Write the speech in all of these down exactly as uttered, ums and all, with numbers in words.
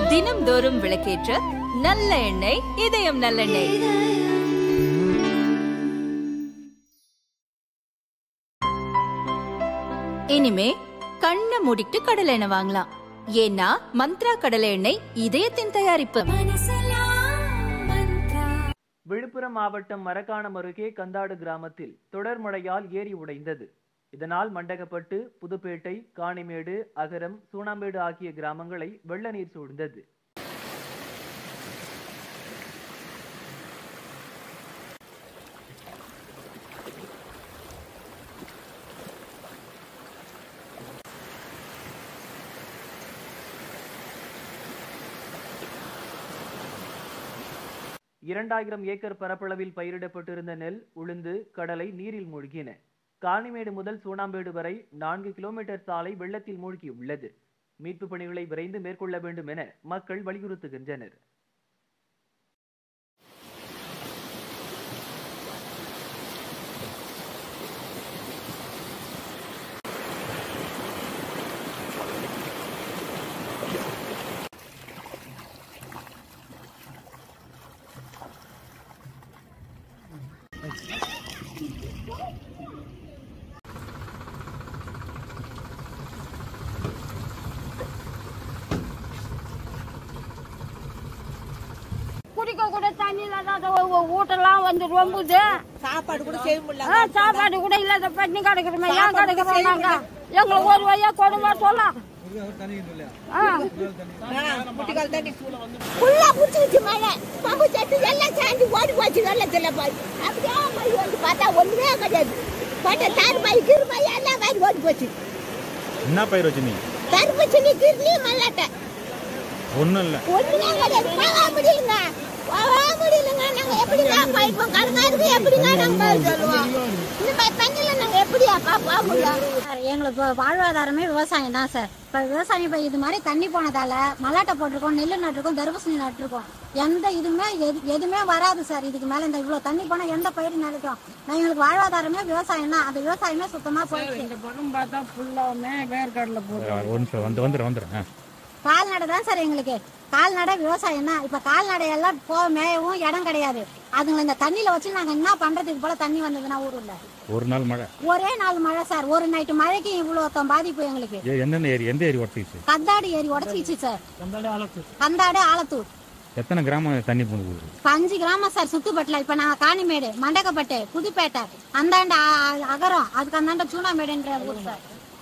தினம்தோறும் விளக்கேற்ற நல்ல எண்ணெய் இதயம் நல்லெண்ணெய். இனிமே கண்ணை மூடிட்டு கடலை எண்ணெய் வாங்கலாம். ஏன்னா மந்த்ரா கடலை எண்ணெய் இதயத்தின் தயாரிப்பு. விழுப்புரம் மாவட்டம் மரக்காணம் அருகே கந்தாடு கிராமத்தில் தொடர் மழையால் ஏரி உடைந்தது. இதனால் மண்டகப்பட்டு, புதுப்பேட்டை, காணிமேடு, அகரம், சூனாம்பேடு ஆகிய கிராமங்களை வெள்ள நீர் சூழ்ந்தது. இரண்டாயிரம் ஏக்கர் பரப்பளவில் பயிரிடப்பட்டிருந்த நெல், உளுந்து, கடலை நீரில் மூழ்கின. காணிமேடு முதல் சூனாம்பேடு வரை நான்கு கிலோமீட்டர் சாலை வெள்ளத்தில் மூழ்கியுள்ளது. மீட்பு பணிகளை விரைந்து மேற்கொள்ள வேண்டும் என மக்கள் வலியுறுத்துகின்றனர். குடிக்க கூட தண்ணி இல்லாத வீட்டெல்லாம் வந்து ரொம்புது. சாப்பாடு கூட செய்ய முடியல. சாப்பாடு கூட இல்லாத பட்டினி கிடக்குறோம். ஏன் கிடக்குறோம் நாங்க? எங்களுக்கு ஒரு வழியா கொடுமா சொல்ல. ஃபுல்லா புடிச்சு மழை பம்பு செட்டு எல்லாம் சாஞ்சி ஓடி போச்சு. வெள்ளத்துல போய் அப்படியே மழை வந்து பார்த்தா ஒண்ணுமே கிடையாது. பட்ட தார்பாய் கிருபாய் எல்லாம் வாங்கி ஓடி போச்சு. என்ன பயிர் வச்சு நீ? தர்பூசணி, கிர்னி, மல்லாட்டை. ஒண்ணும் இல்ல. ஒண்ணுமே கிடையாது. போக முடியலங்க, போக முடியலங்க. நாங்க எப்படிங்க போயிருப்போம்? கருங்காருக்கு எப்படிங்க நாங்க சொல்லுவோம்? இந்த மாதிரி தண்ணியில நாங்க எப்படியா பாப்பா முடியும்? எங்களுக்கு வாழ்வாதாரமே விவசாயம் தான் சார். இப்ப விவசாயம் இப்ப இது மாதிரி தண்ணி போனதால மல்லாட்டை போட்டிருக்கோம், நெல்லு நட்டுருக்கோம், தர்பூசணி நட்டுருக்கோம். எந்த இதுமே எதுவுமே வராது சார். இதுக்கு மேல இந்த இவ்வளவு தண்ணி போனா எந்த பயிர் நினைக்கும்? நான் எங்களுக்கு வாழ்வாதாரமே விவசாயம் தான். அந்த விவசாயமே சுத்தமா போயிடுச்சு. இந்த பக்கம் பார்த்தா ஃபுல்லாமே வேர்க்கடலை போட்டு வந்து வந்துடும் வந்துடும். கால்நடை தான் சார் எங்களுக்கு. கால்நடை விவசாயம் தான். இப்ப கால்நடை எல்லாம் போ மேயவும் இடம் கிடையாது. அதுங்களை இந்த தண்ணியில வச்சு நாங்க என்ன பண்றதுக்கு போல தண்ணி வந்ததுன்னா ஊருல ஒரு நாள் மழை, ஒரே நாள் மழை சார். ஒரு நைட்டு மழைக்கு இவ்வளவு பாதிப்பு எங்களுக்கு. எந்தெந்த ஏரி எந்த ஏரி உடச்சிச்சு? கந்தாடு ஏரி உடச்சிச்சு சார். கந்தாடு, ஆலத்தூர். எத்தனை கிராமம் தண்ணி போகுது? அஞ்சு கிராமம் சார் சுத்துப்பட்டுல. இப்ப நாங்க காணிமேடு, மண்டகப்பட்டு, புதுப்பேட்டை, அந்தாண்ட அகரம், அதுக்கு அந்தாண்ட சூனாம்பேடுன்ற ஊர் சார்.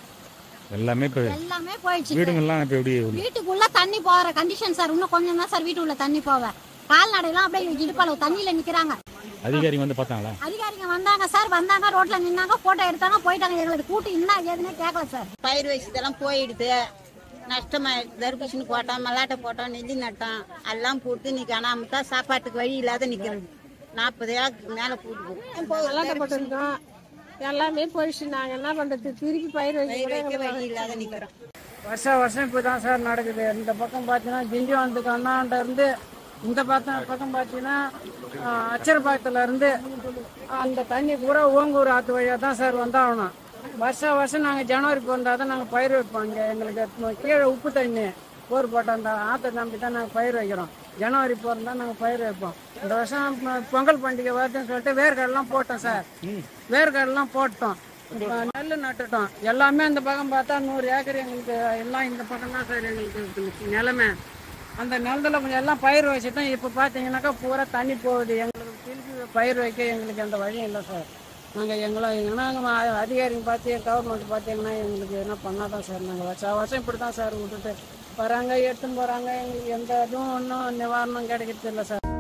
எல்லாமே எல்லாமே போயிடுச்சு. வீடுங்கெல்லாம் இப்ப எப்படி? வீட்டுக்குள்ள தண்ணி போற கண்டிஷன் சார். இன்னும் கொஞ்சம் தான் சார் வீட்டுக்குள்ள தண்ணி போவ. கால்நடை எல்லாம் அப்படியே இடுப்பளவு தண்ணியில நிக்கிறாங்க. அதிகாரிங்க வந்து பார்த்தாங்களா? அதிகாரிங்க வந்தாங்க சார். வந்தாங்க, ரோட்ல நின்னாங்க, போட்டோ எடுத்தாங்க, போயிட்டாங்க. எங்களுக்கு கூட்டு என்ன ஏதுன்னே கேட்கல சார். பயிர் வச்சதெல்லாம் போயிடுது, நஷ்டமா. தர்பூசணி போட்டோம், மல்லாட்டை போட்டோம், நெல்லி நட்டோம், எல்லாம் போட்டு இன்னைக்கு அனாமத்தா சாப்பாட்டுக்கு வழி இல்லாத நிக்கிறது. நாற்பது ஏக்கருக்கு மேல போட்டு மல்லாட்டை போட்டிருக்கோம், எல்லாமே போயிடுச்சு. நாங்க என்ன பண்றது? திருப்பி பயிர் வைக்க வழி இல்லாத நிக்கிறோம். வருஷம் வருஷம் இப்பதான் சார் நடக்குது. இந்த பக்கம் பாத்தீங்கன்னா திண்டிவனத்துக்கு அண்ணாண்ட இருந்து இந்த பக்கம் பக்கம் பாத்தீங்கன்னா அச்சரபாக்கத்துல இருந்து அந்த தண்ணி பூரா ஓங்கூர் ஆத்து வழியா தான் சார் வந்தாகணும். வருஷம் வருஷம் நாங்க ஜனவரி பிறந்தாதான் நாங்க பயிர் வைப்போம். இங்க எங்களுக்கு கீழே உப்பு தண்ணி போர் போட்ட அந்த ஆத்தை நம்பி தான் நாங்க பயிர் வைக்கிறோம். ஜனவரி பிறந்தா நாங்க பயிர் வைப்போம். இந்த வருஷம் பொங்கல் பண்டிகை வருதுன்னு சொல்லிட்டு வேர்க்கடலாம் போட்டோம் சார். வேர்க்கடலாம் போட்டோம், நெல் நட்டுட்டோம். எல்லாமே இந்த பக்கம் பார்த்தா நூறு ஏக்கர் எங்களுக்கு எல்லாம் இந்த பக்கம் தான் சார் எங்களுக்கு நிலமை. அந்த நிலத்துல கொஞ்சம் எல்லாம் பயிர் வச்சுட்டோம். இப்போ பார்த்தீங்கன்னாக்கா பூரா தண்ணி போகுது. எங்களுக்கு திருப்பி பயிர் வைக்க எங்களுக்கு எந்த வழியும் இல்லை சார். நாங்கள் எங்களை எங்கன்னா அதிகாரிங்க பார்த்து கவர்மெண்ட் பார்த்தீங்கன்னா எங்களுக்கு என்ன பண்ணாதான் சார். நாங்கள் வருஷம் வருஷம் இப்படி தான் சார் விட்டுட்டு வராங்க, எடுத்துன்னு போகிறாங்க. எங்களுக்கு எந்த இதுவும் ஒன்றும் நிவாரணம் கிடைக்கிறது இல்லை சார்.